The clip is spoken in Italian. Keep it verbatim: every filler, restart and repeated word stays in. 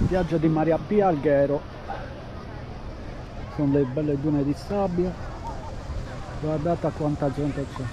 Spiaggia di Maria Pia Alghero, sono delle belle dune di sabbia, guardate quanta gente c'è.